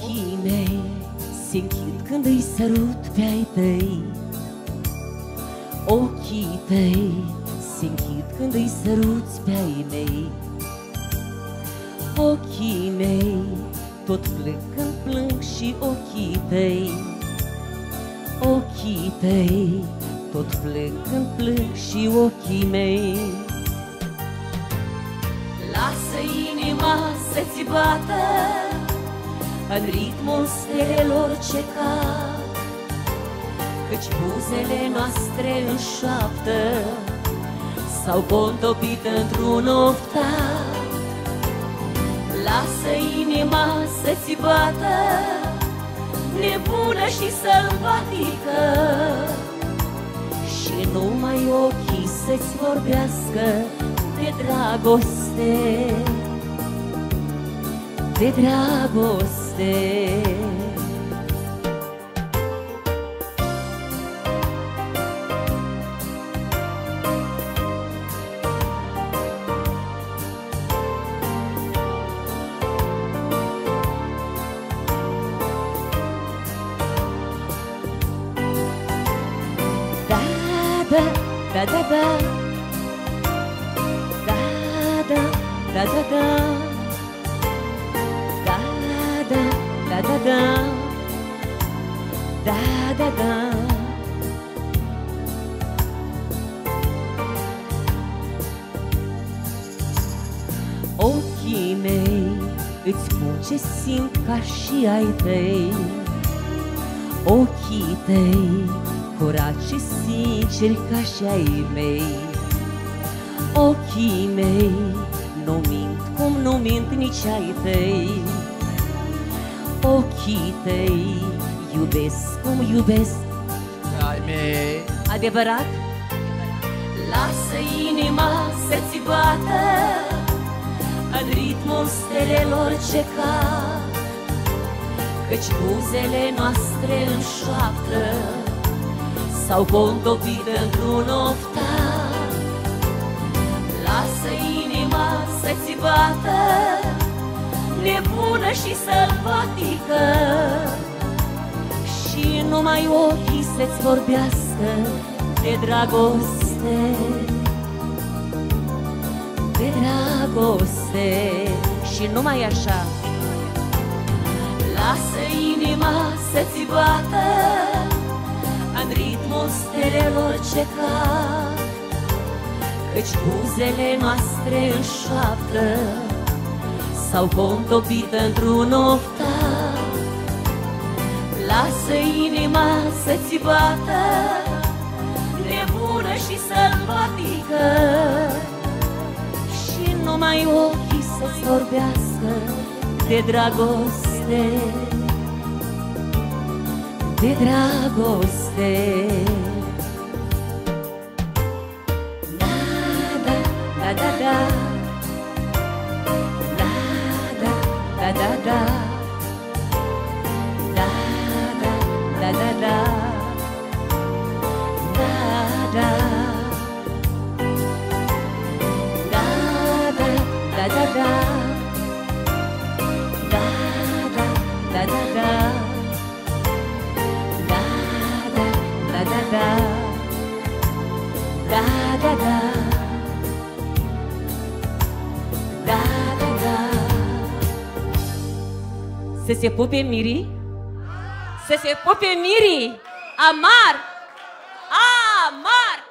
Ochii mei se închid când îi sărut pe ai tăi. Ochii tăi se închid când îi săruți pe ai mei. Ochii mei tot plâng când plâng și ochii tăi. Ochii tăi tot plâng când plâng și ochii mei. Lasă inima să-ți bată în ritmul stelelor ce cad, căci buzele noastre înșoaptă s-au contopit într-un oftat. Lasă inima să-ți bată nebună și sălbatică, și numai ochii să-ți vorbească de dragoste, de dragoste. Da da da, da da da da da, da da da da da, da da da. Ochii mei îți spun ce simt ca și ai tăi. Ochii tăi curați și sinceri ca și ai mei. Ochii mei nu mint cum nu mint nici ai tăi. Ochii tăi iubesc cum iubesc ai mei. Adevărat? Lasă inima să-ți bată în ritmul stelelor ce cad, căci buzele noastre înșoaptă s-au contopit într-un oftat. Lasă inima să-ți bată nebună și sălbatică, și numai ochii să-ți vorbească de dragoste, de dragoste. Și numai așa. Lasă inima să-ți bată în ritmul stelelor ce cad, căci buzele noastre înșoaptă s-au contopit într-un oftat. Lasă inima să-ți bată nebună și sălbatică, și numai ochii să-ți vorbească de dragoste, de dragoste. Da da da da da, da da da da da, da da da da da, da da da da da da, da da da, da da da, da da da, da da da. Să se pupe mirii? Să se pupe mirii! Amar! Amar!